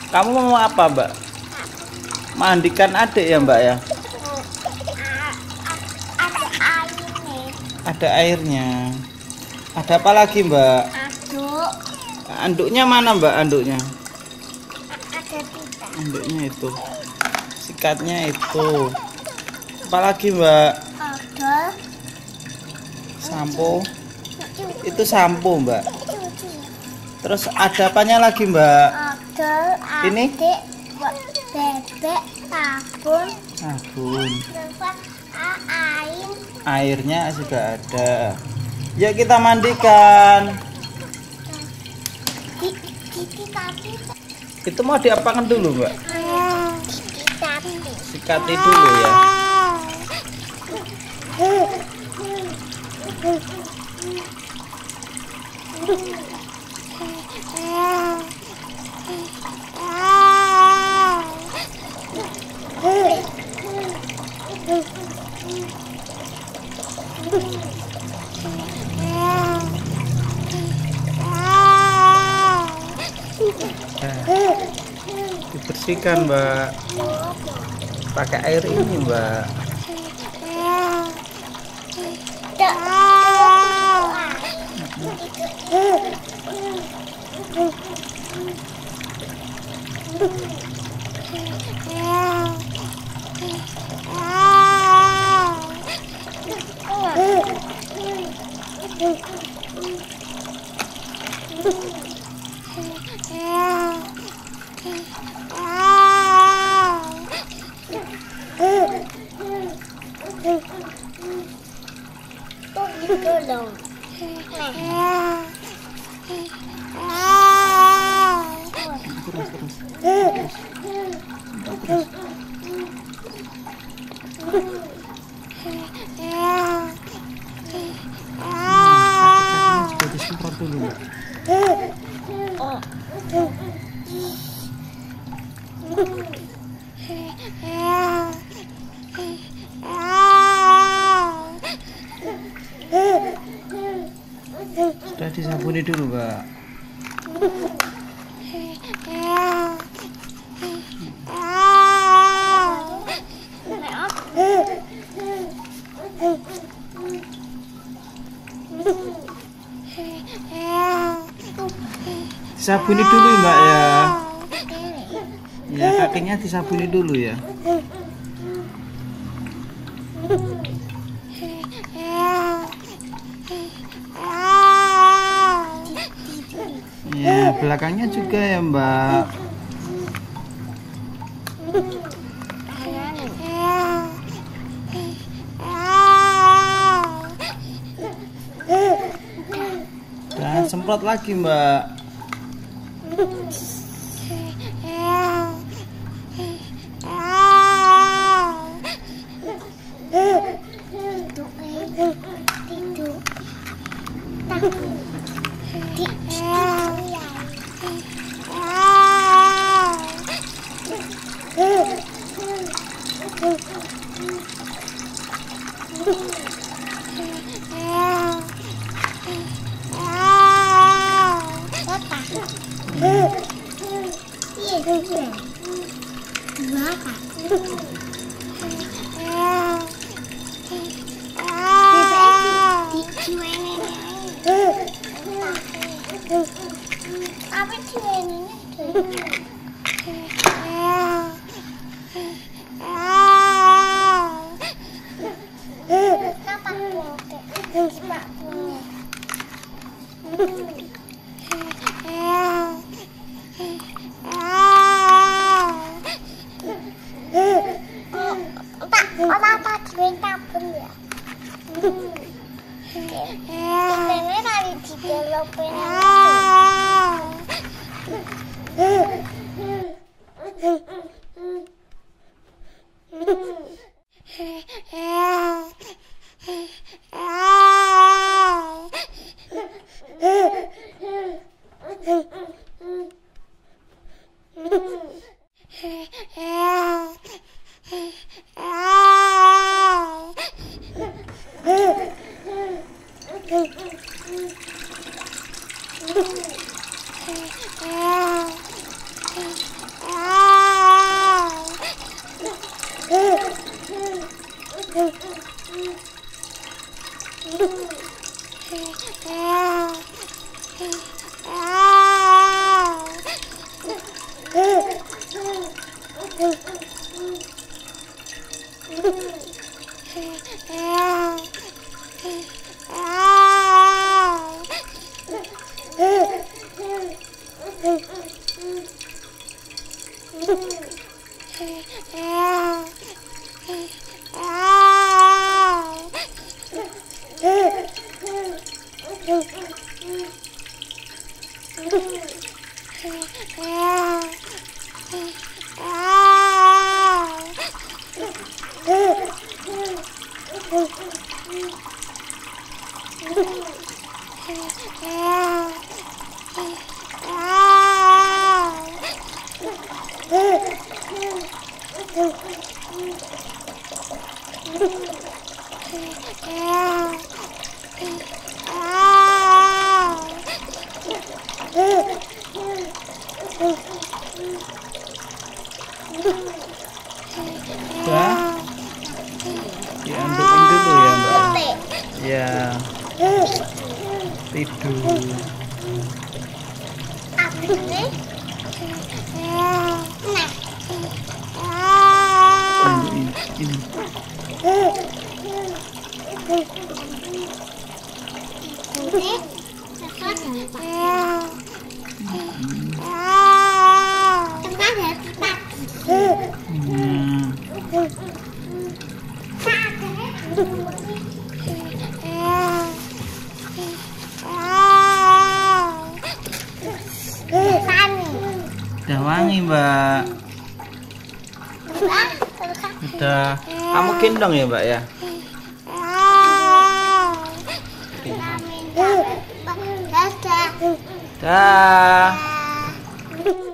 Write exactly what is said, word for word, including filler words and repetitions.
Kamu mau apa, Mbak? Mandikan adik ya, Mbak ya? Ada airnya. Ada airnya. Ada apa lagi, Mbak? Aduk. Anduknya mana, Mbak? Anduknya? Ada tiga. Anduknya itu. Sikatnya itu. Apa lagi, Mbak? Ada. Sampo. Cuci. Itu sampo, Mbak. Cuci. Terus ada apanya lagi, Mbak? Ada. Ini? Adik, bebek, sabun. Sabun. Terus air. Airnya juga ada. Yuk kita mandikan. Gigi kaki. Itu mau diapakan dulu, Mbak? Gigi kaki. Sikati dulu ya. Nah, dibersihkan, Mbak. Pakai air ini, Mbak. Gitu dong. Terus, terus. Terus. Nah, kaki-kakinya juga disemprot dulu, Mbak. Sudah disabuni dulu, Mbak. Disabuni dulu, Mbak ya. Ya, kakinya disabuni dulu ya. Ya, belakangnya juga ya, Mbak. Dan semprot lagi, Mbak. Apa ini? Udah diambilin dulu ya Mbak. Ya, tidur. Ini. Nah. Ini, ini. Ini. Tempat ya, tempat. Hmm. Udah wangi Mbak. Udah. Kamu gendong ya Mbak ya? Dadah. Dah.